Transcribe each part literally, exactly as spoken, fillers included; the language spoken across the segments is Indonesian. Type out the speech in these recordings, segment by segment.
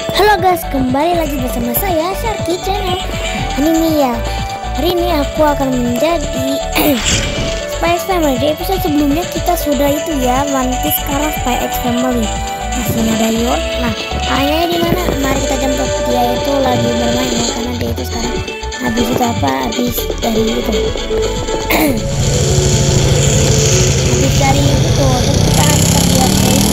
Halo guys, kembali lagi bersama saya Sharky Channel. Ini nih ya, hari ini aku akan menjadi Spy X Family. Di episode sebelumnya kita sudah itu ya, nanti sekarang Spy X Family. Masih ada Yon. Nah, ayahnya di mana? Mari kita jemput. Dia itu lagi bermain ya, karena dia itu sekarang habis itu apa? Habis dari itu. habis dari itu, terus kita akan buat kayak itu.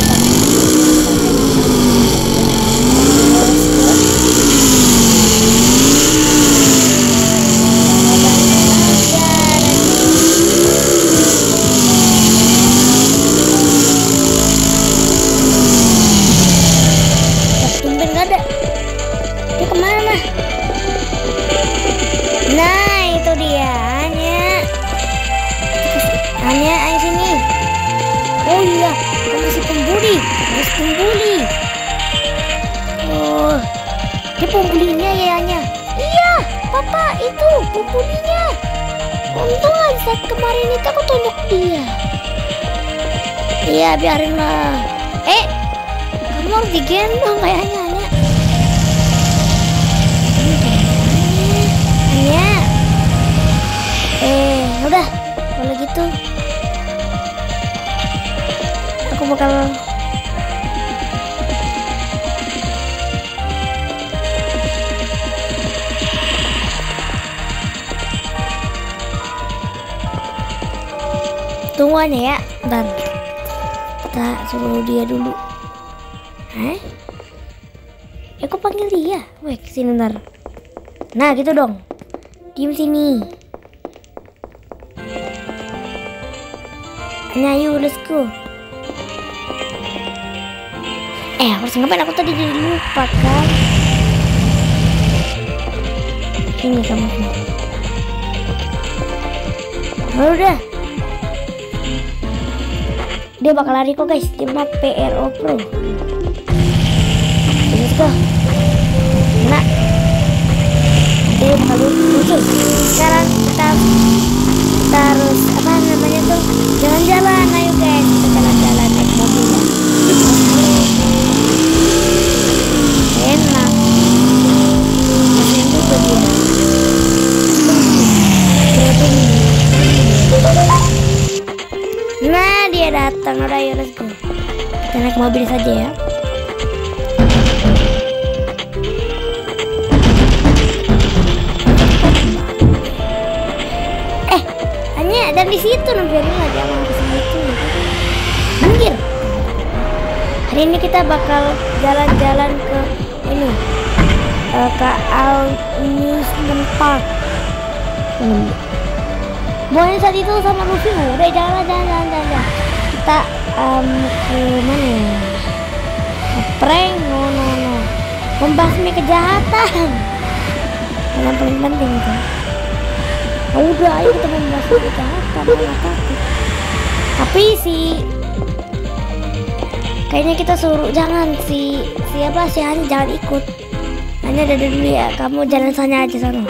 Pembuli. Oh, dia pembulinya ya Anya. Iya, papa itu pembulinya. Untung aja saat kemarin itu aku tunjuk dia. Iya, biarin lah. Eh, kamu harus digendong kayaknya Anya. Anya. Eh, udah. Kalau gitu, aku bakal tunggu aja ya, ntar kita suruh dia dulu. Eh, aku panggil dia. Weh, kesini ntar. Nah, gitu dong. Diem sini. Nah, yuk, let's go. Eh, harus ngapain? Aku tadi jadi lupa kan. Ini kamu. Oh, udah. Dia bakal lari kok guys, dia mah P R O Pro. Let's go. Nah, dia bakal muncul. Sekarang kita kita harus apa namanya tuh, jalan-jalan. Ayo guys, kita jalan-jalan naik mobil ya. Enak. Kasian juga dia. Nah, dia datang. Udah, yuk, let's go. Kita naik mobil saja ya. Eh, hanya dan di situ nampilin lah, jangan ke situ. Minggir. Hari ini kita bakal jalan-jalan ke ini, uh, ke Amusement Park. Hmm. Boy saat itu sama Luffy udah jalan jalan jalan jalan. Kita um, ke mana ya? Prank, no no no. Membasmi kejahatan. Yang paling penting itu. Oh, udah, ayo kita membasmi kejahatan. Tapi si kayaknya kita suruh jangan si siapa sih Hanya jangan ikut. Hanya ada dulu ya. Kamu jalan sana aja sana.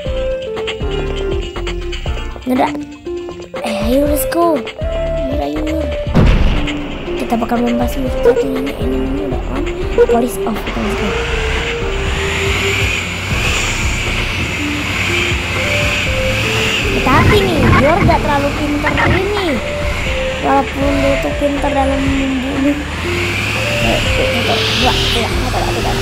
Udah, eh ayo let's go. Ayo, ayo. Kita bakal membahas sesuatu ini ini ini udah on. Police off. Let's go. Tapi nih, Yor gak terlalu pintar ini. Walaupun dia itu pintar dalam membunuh. Eh, dua, dua, dua, dua, dua.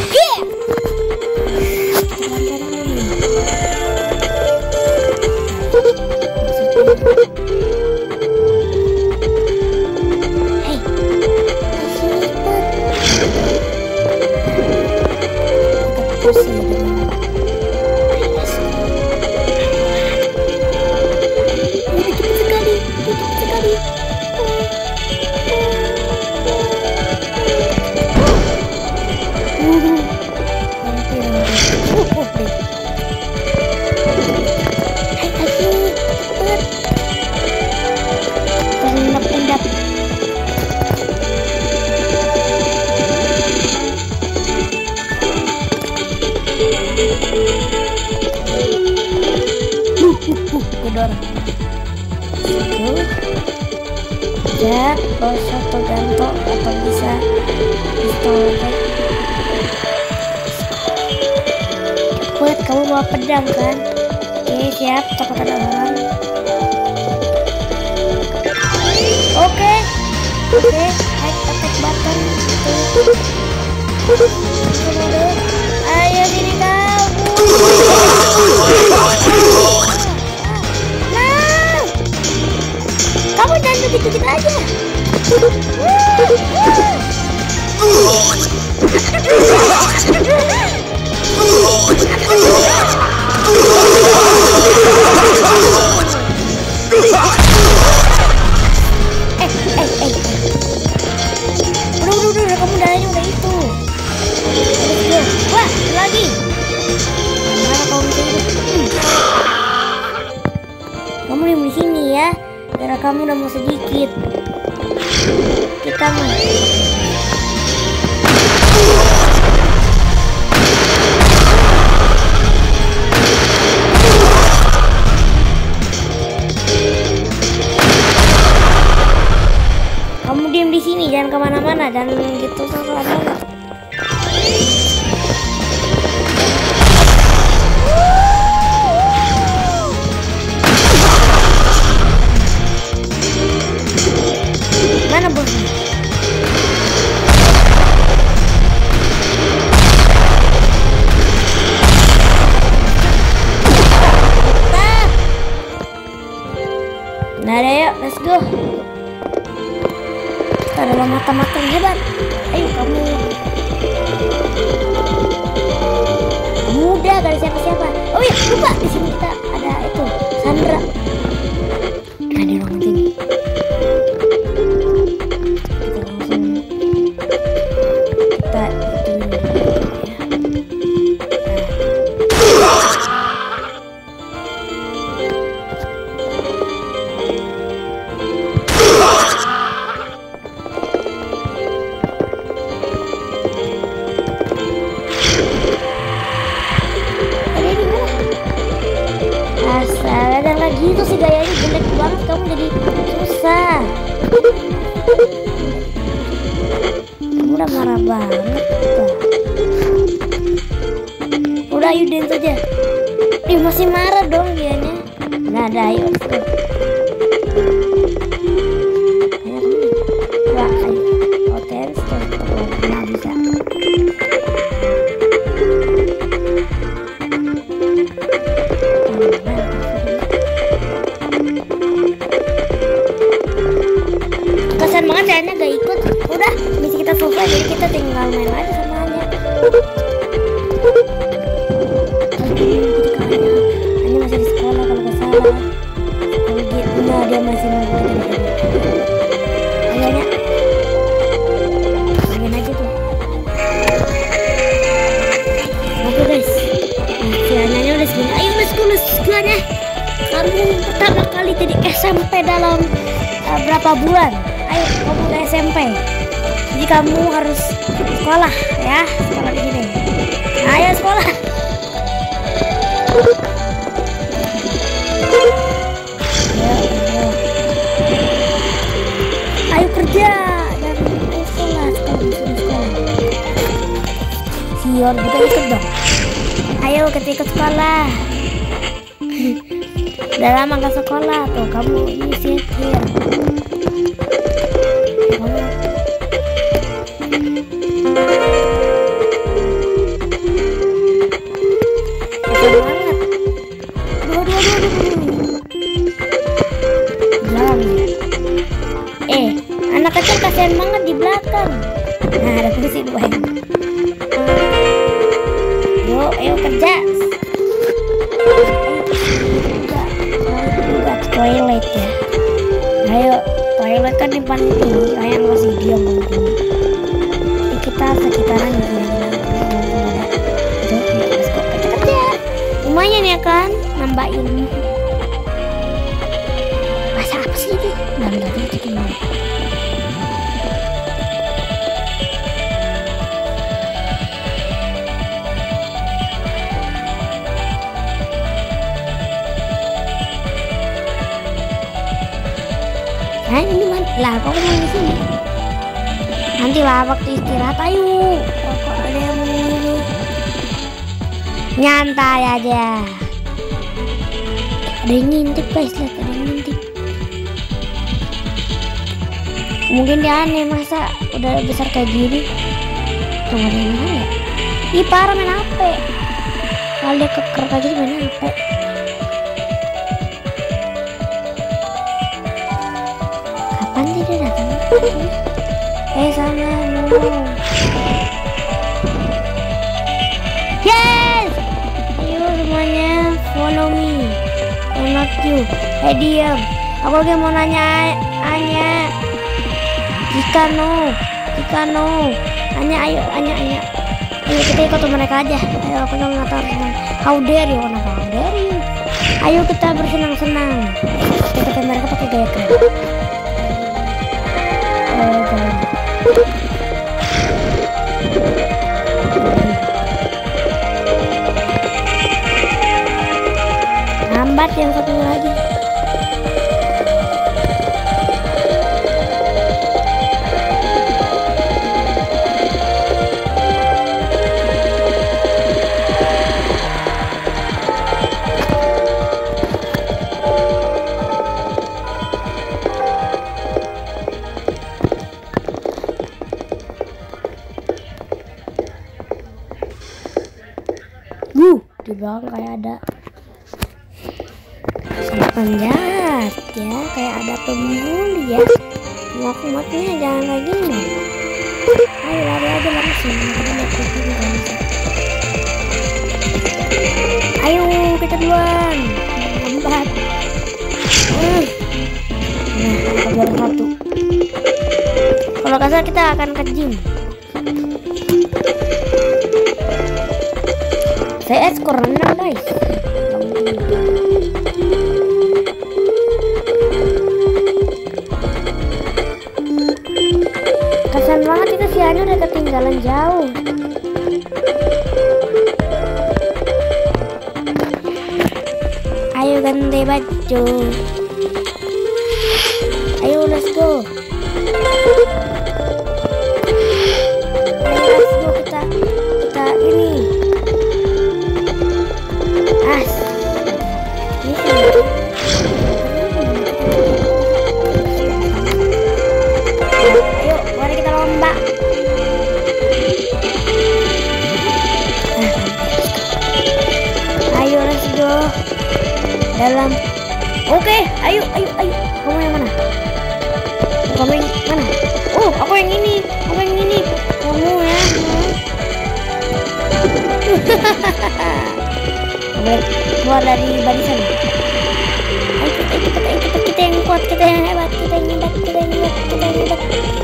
Gedor. Itu ya, bosok atau ganto atau bisa pistol. bawa pedang kan? Oke, siap. Takut ada orang. Oke, oke. Attack button. Ayo sini kamu. Nah, kamu jangan begitu-begitu aja. Eh, eh, eh. Udah, udah, udah, kamu darahnya udah itu. Wah, lagi. Mana kamu bisa hidup? Hmm. Kamu diam di sini ya. Darah kamu udah mau sedikit. Kita mau. Kamu diam di sini, jangan kemana-mana, jangan gitu selama. Mana bosnya? Nah, ada yuk, let's go. Kita adalah mata-mata yang hebat. Ayo kamu. Mudah, gak ada siapa-siapa. Oh iya, lupa di sini kita ada itu Sandra. Nah, di ruangan sini. Kita langsung kita itu gitu sih gayanya jelek banget, kamu jadi susah. Kamu udah marah banget kita. Udah ayo dance aja. Ih, masih marah dong dianya. Nah, ada ayo. Wah, ayo. Oh, dance terus nggak bisa. Kasian banget Anya gak ikut. Udah, misi kita selesai, jadi kita tinggal main aja sama Anya. Anya masih di sekolah kalau gak salah. Kalau gitu, nah dia masih mau belajar. Ayo Anya, main aja tuh. Oke guys, si Anya udah segini. Ayo let's go, let's go Anya. Kamu pertama kali jadi S M P dalam uh, berapa bulan? Ayo kamu ke S M P. Jadi kamu harus sekolah ya, sekolah di sini. Ayo sekolah. Ayo, ayo. Ayo kerja dan ayo sekolah, sekolah, sekolah, sekolah. Sior juga ikut dong. Ayo kita ikut sekolah. Udah lama gak sekolah tuh, kamu ini sihir. Eh, anak kecil kasihan banget di belakang. Nah, ada kursi dua ini. Yuk, ayo kerja. Juga toilet ya. Ayo, toilet kan di paling tinggi. Ayo masih diam mungkin. Kita sekitaran gila-gila. Tuh, let's go kerja. Lumayan ya kan, nambah ilmu. Masa apa sih itu? Nggak ngerti itu gimana. Nah ini man, lah kok main di sini? Nanti lah waktu istirahat ayo. Kok ada yang mau ini? Nyantai aja. Ada yang ngintip guys, lihat ada yang ngintip. Mungkin dia aneh, masa udah besar kayak gini tuh ada yang main ya. Ih parah main H P. Kalau dia keker kayak gini main H P. Kapan sih dia datang? Eh sama no. Yes, ayo semuanya follow me. I'm not you. Eh diam. Aku lagi mau nanya Anya. Jika no, jika no. Anya ayo, Anya, Anya. Ayo kita ikut mereka aja. Ayo aku nggak tahu senang. How dare you, kenapa how dare you? Ayo kita bersenang-senang. Kita mereka pakai gaya keren. Oh, jangan. Lambat yang satu lagi. Uh, di belakang kayak ada penjahat ya, kayak ada pembuli ya. Muak-muaknya jangan kayak gini. Ayo lari aja langsung. Ayo kita duluan. Lambat. Uh. Nah, baru satu. Kalau kasar kita akan ke gym. Saya skor rendah guys. Kasian banget itu si Anya udah ketinggalan jauh. Ayo ganti baju. Ayo let's go. Ayo let's go kita kita ini. As. Ayo, mari kita lomba. Ayo, let's go. Dalam. Oke, ayo, ayo, ayo. Kamu yang mana? Kamu yang mana? Oh, aku yang ini. Aku yang ini. Kamu ya. Boleh keluar dari barisan. Ayo kita, kita, kita, kita, kita yang kuat, kita yang hebat, kita yang hebat, kita yang hebat, kita yang hebat.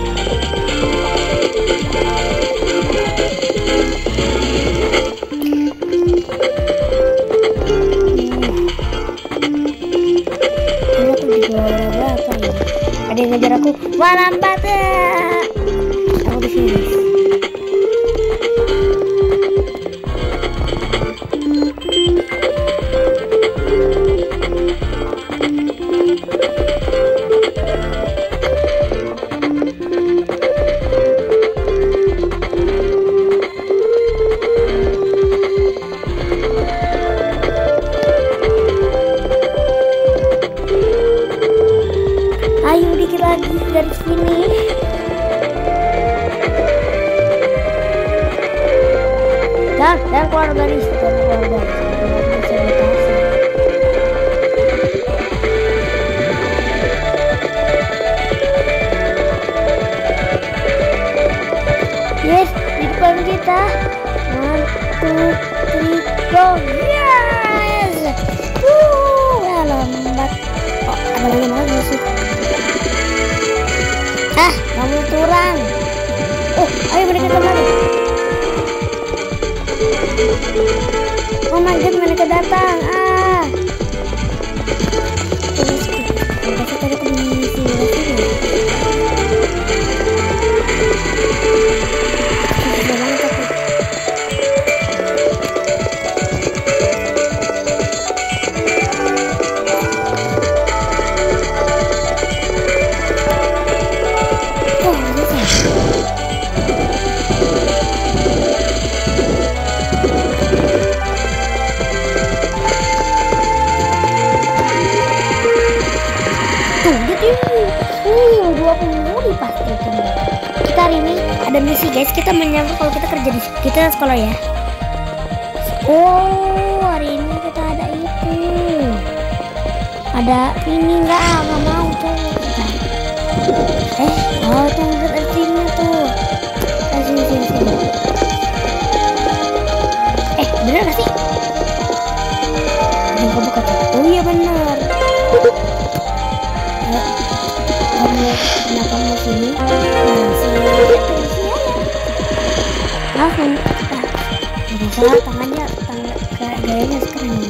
Ini aku juga berapa ya? Ada yang ngejar aku. Wah lambat ya. Aku di sini. Ayo dikit lagi dari sini. Dan dan keluar dari situ, keluar dari situ. Yes, di depan kita. One, two, three, go. Yes. Wuh, ya lambat. Oh, ada lagi mana sih? Ah, kamu turun. Oh, ayo mereka kembali. Oh my god, mereka datang. Ah. Terus, mereka tadi aku di sini. guys, kita menyangka kalau kita kerja di kita sekolah ya. Oh, hari ini kita ada itu. Ada ini enggak? Enggak mau tuh. Eh, oh tuh ada timnya tuh. Eh, sini sini sini. Eh, bener gak sih? Ini buka tuh. Oh iya bener. Ya, kamu kenapa mau sini? Nah, sini aja tuh sini aja. Langsung. Nah, salah tangannya, tangan kayak gayanya sekarang ini.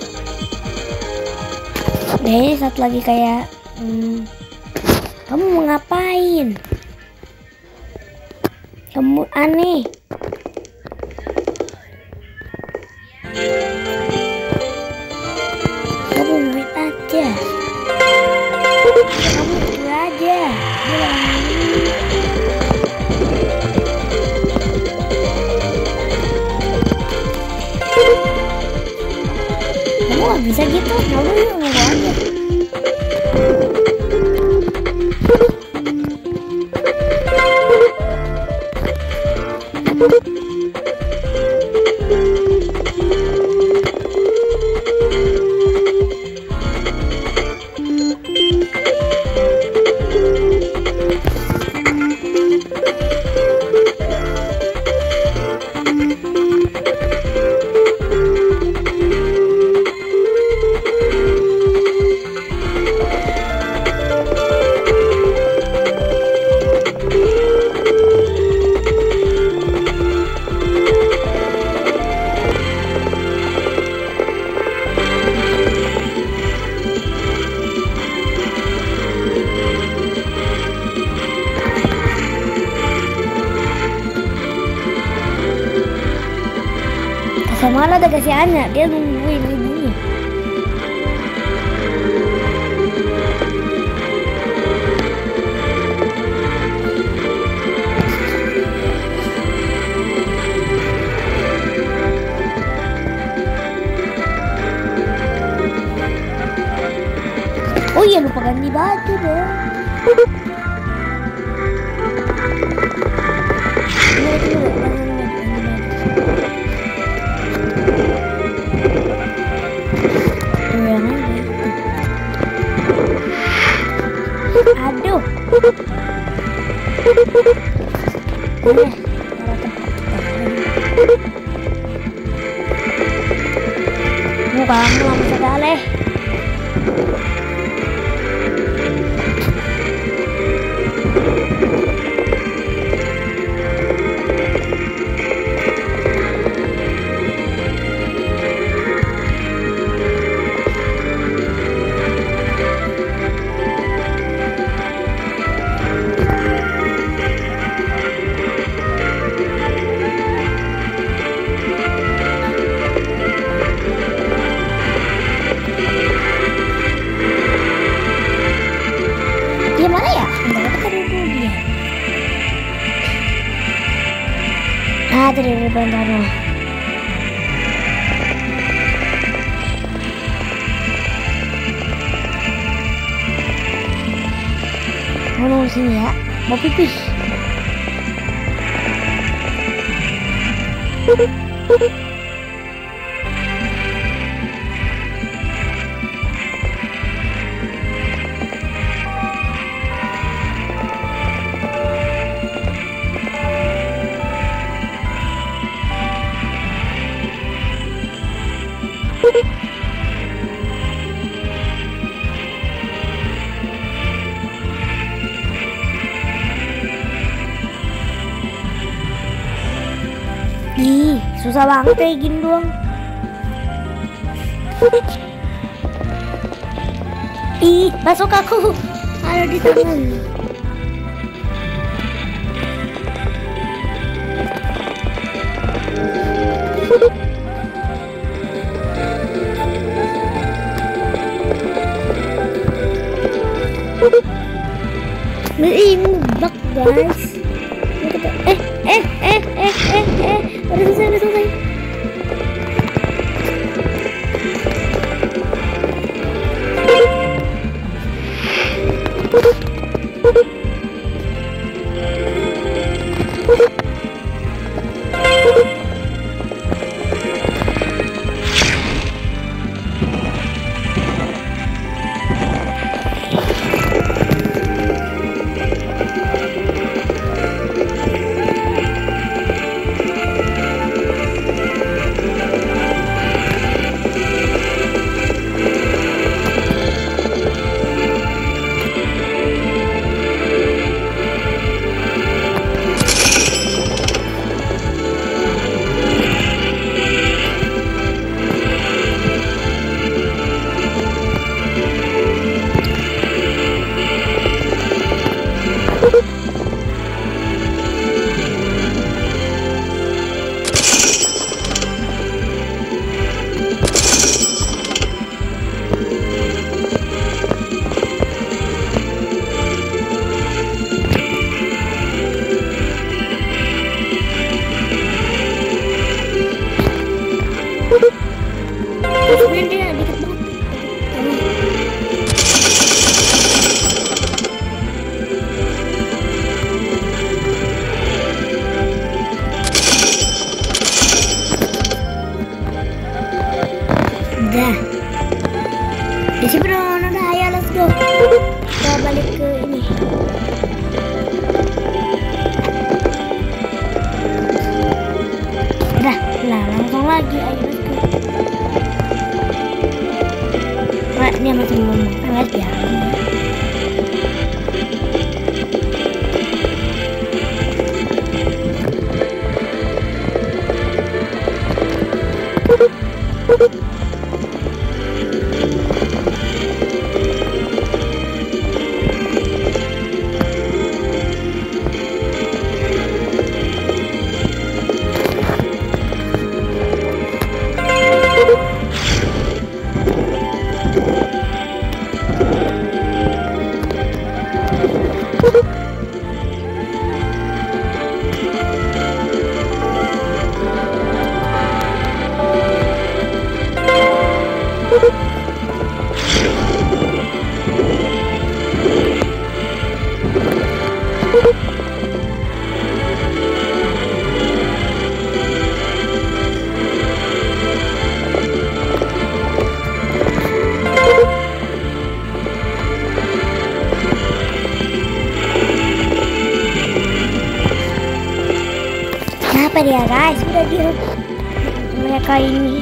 Gayanya satu lagi kayak, hmm, kamu mau ngapain? Kamu aneh. Kamu main aja. Kamu tidur aja. Kamu gak bisa gitu. Kamu yuk mau aja. Malah ada kasih anak, dia nungguin ibunya. Oh iya, lupa ganti baju dong. Aduh. Eh, kamu lama sekali. Gimana ya? Ah, tadi di bandara. Mau nunggu sini ya, mau pipis. Ih, susah banget kayak gini doang. Ih, masuk aku. Ada di tangan. Ini bug guys. Eh, eh, eh, eh, eh, eh, udah selesai, udah selesai. Dah. Di sini udah, udah, ayo let's go. Kita balik ke ini. Udah, lah langsung lagi, ayo let's go. Nah, dia masih belum makan guys ya. Apa dia guys, udah dia mereka ini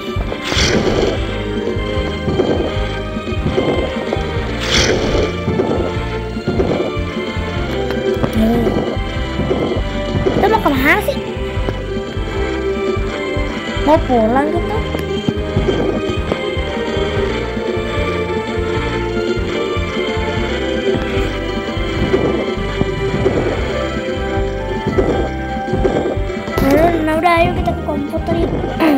hmm. Kita mau kemana sih? Mau pulang gitu? Nah udah, ayo kita ke komputer yuk.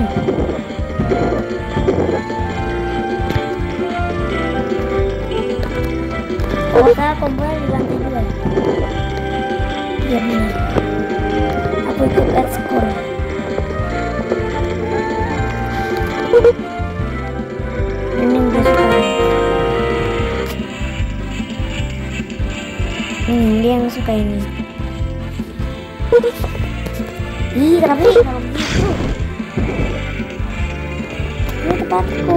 Oh, saya komputer di lantai dua. Iya benar. Aku ikut ekskul. Ini dia suka. Hmm, dia yang suka ini. Ih, kenapa sih kalau begitu? Ini tempatku.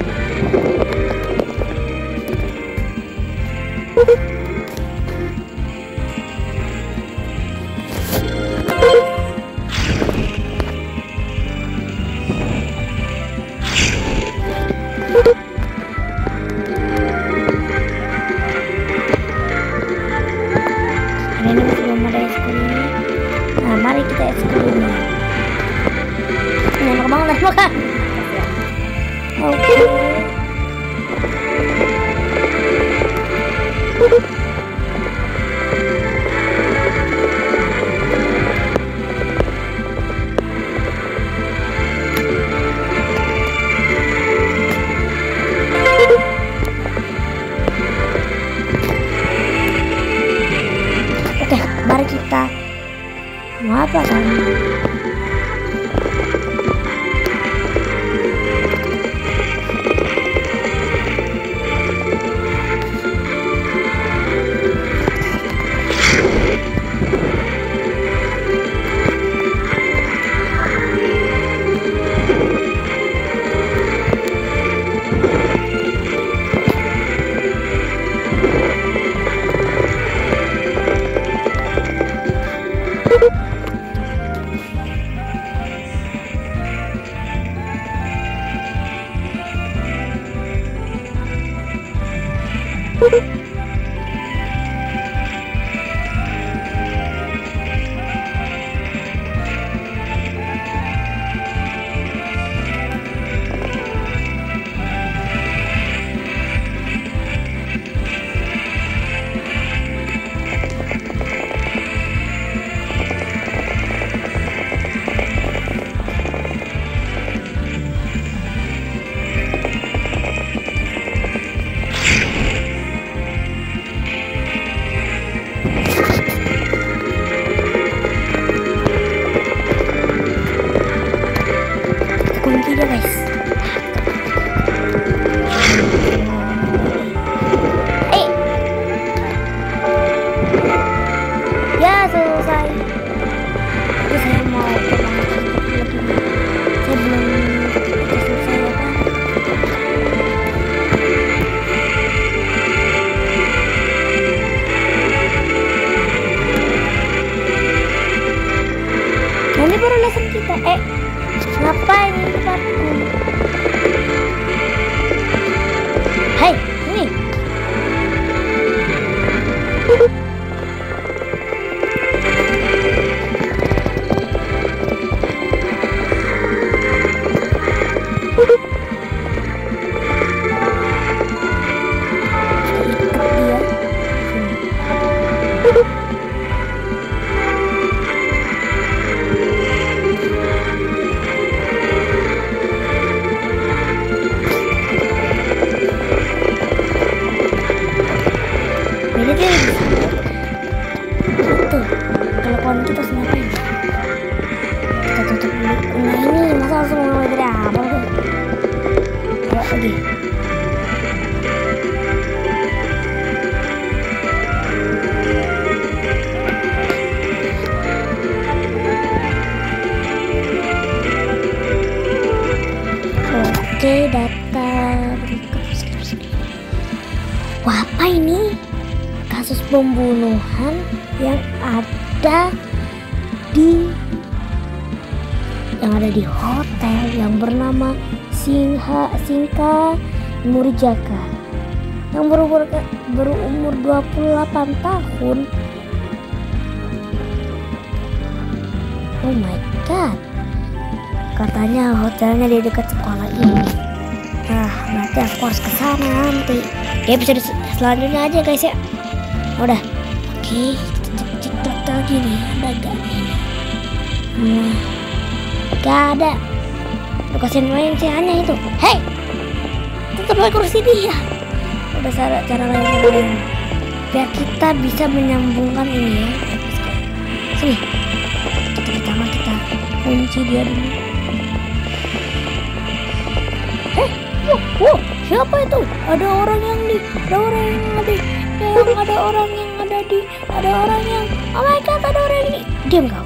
Ini masih belum ada es krim ini. Nah, mari kita es krim ini. Ini enak banget makan. Oke. Oke, mari kita mau apa kan? Ngapain di tempatku? Hai, ini. Jadi dia bisa itu kalau kawan kita harus ngapain? Kita tutup dulu. Nah ini masa langsung mulai dari awal tuh. Ayo lagi. Oke, data berikut. Wah, apa ini? Kasus pembunuhan yang ada di yang ada di hotel yang bernama Singha Singka Nurjaka yang berumur berumur dua puluh delapan tahun. Oh my god, katanya hotelnya di dekat sekolah ini. Nah, berarti aku harus ke sana nanti. Di episode selanjutnya aja guys ya. Udah, oke, okay. Cek data lagi nih, ada gak nih? Nah, gak ada. Lu kasihin main sih hanya itu. Hei, tetap pakai kursi dia. Udah cara cara lain cara lain. Biar kita bisa menyambungkan ini ya. Sini, kita pertama kita kunci dia dulu. Hei, wow, wow, siapa itu? Ada orang yang di, ada orang yang ada. Yang ada orang yang ada di ada orang yang oh my god, ada orang ini. Diam kau.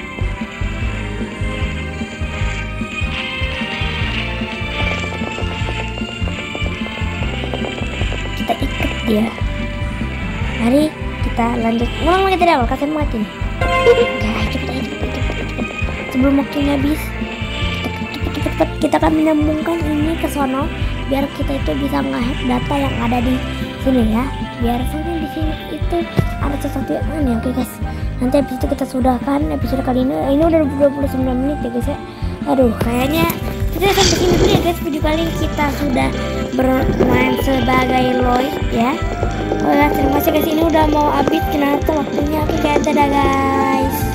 Kita ikat dia. Mari kita lanjut ulang lagi dari awal. Kasian banget ini. Oke, cepet aja, cepet, cepet, cepet. Sebelum waktunya habis, cepet, cepet, cepet. Kita akan menyambungkan ini ke sono biar kita itu bisa nge-hack data yang ada di sini ya. Biasanya di sini itu ada sesuatu yang aneh. Oke guys, nanti habis itu kita sudahkan episode kali ini. Ini udah dua puluh sembilan menit ya guys ya. Aduh, kayaknya kita sampai sini dulu ya guys. Video kali ini kita sudah bermain sebagai Lloyd ya. Oke, terima kasih guys, ini udah mau habis ternyata waktunya. Oke, dadah guys.